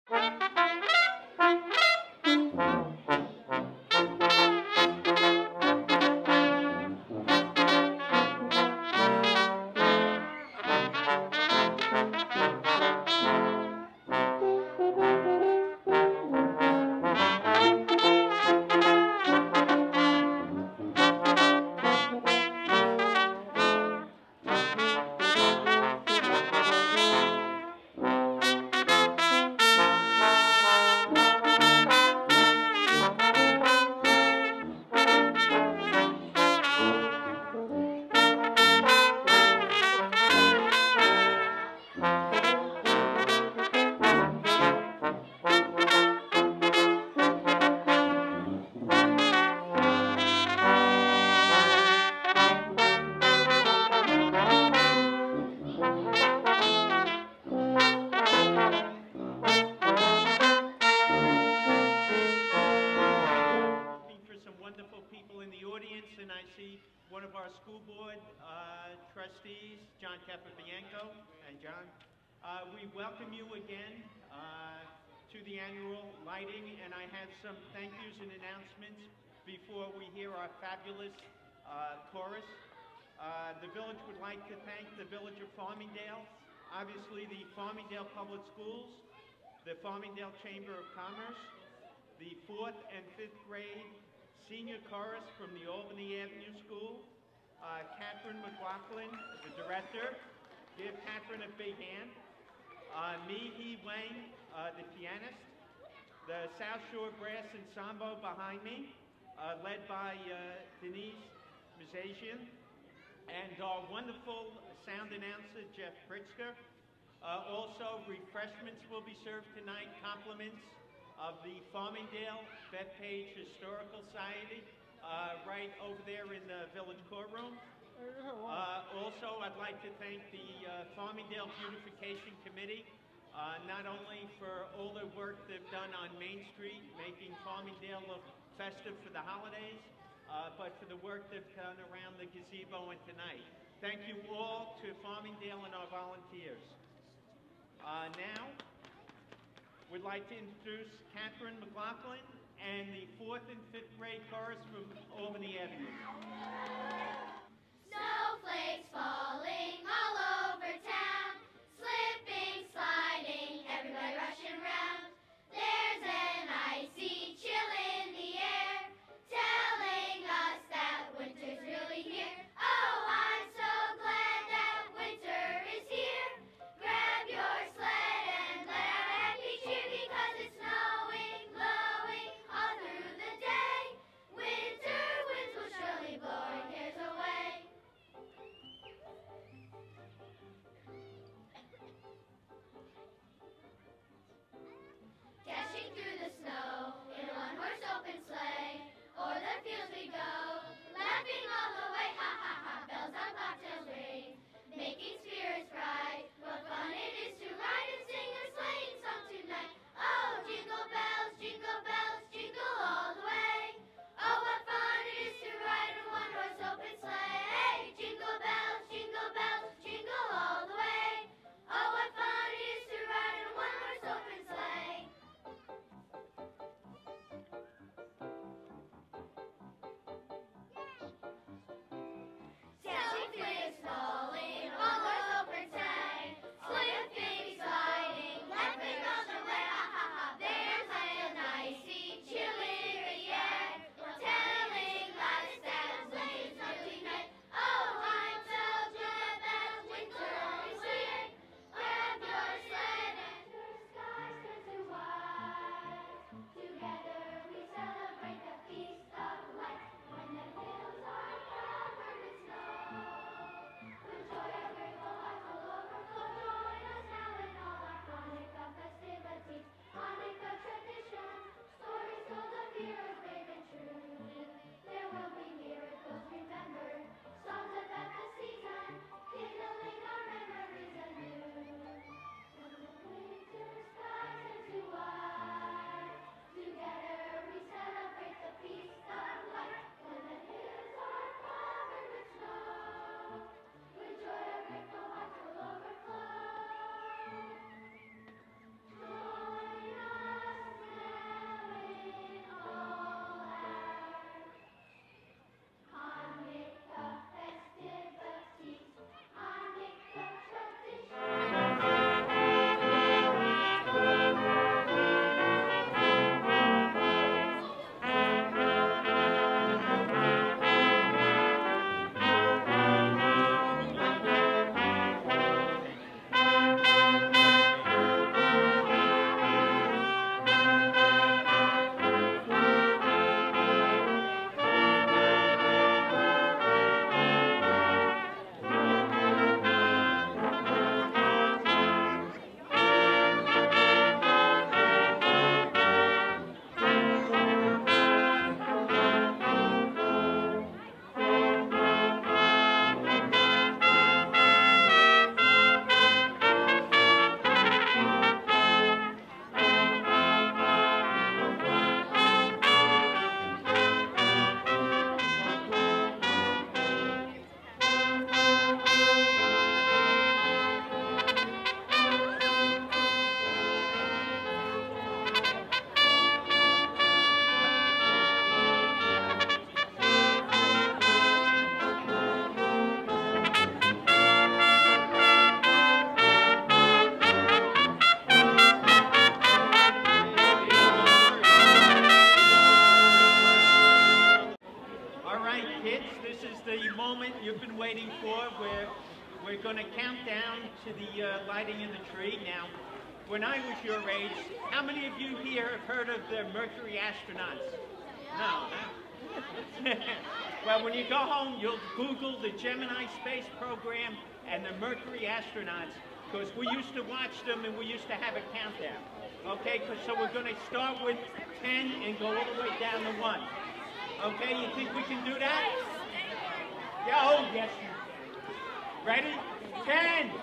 Trustees, John Capabianco and John. We welcome you again to the annual lighting, and I have some thank yous and announcements before we hear our fabulous chorus. The village would like to thank the village of Farmingdale, obviously the Farmingdale Public Schools, the Farmingdale Chamber of Commerce, the 4th and 5th grade senior chorus from the Albany Avenue School, Catherine McLaughlin, the director. Give Catherine a big hand. Mi Hee Wang, the pianist. The South Shore Brass Ensemble behind me, led by Denise Mazajian. And our wonderful sound announcer, Jeff Pritzker. Also, refreshments will be served tonight, compliments of the Farmingdale Bethpage Historical Society. Right over there in the village courtroom. Also, I'd like to thank the Farmingdale Beautification Committee, not only for all the work they've done on Main Street, making Farmingdale look festive for the holidays, but for the work they've done around the gazebo and tonight. Thank you all to Farmingdale and our volunteers. Now, we'd like to introduce Catherine McLaughlin and the 4th and 5th grade chorus from Albany Avenue. Snowflakes falling all over town, slipping, sliding, everybody rushing round. There's an icy chill in the air, telling us that winter's really here. Oh, I'm so glad that winter is here. Grab your sled and let out a happy cheer, because it's snowing, blowing all through the day. Winter winds will surely blow our cares away. waiting for. We're going to count down to the lighting of the tree. Now, when I was your age, how many of you here have heard of the Mercury astronauts? No, huh? Well, when you go home, you'll Google the Gemini space program and the Mercury astronauts, because we used to watch them and we used to have a countdown. Okay, so we're going to start with 10 and go all the way down to 1. Okay, you think we can do that? Yeah, oh, yes. Ready? 10,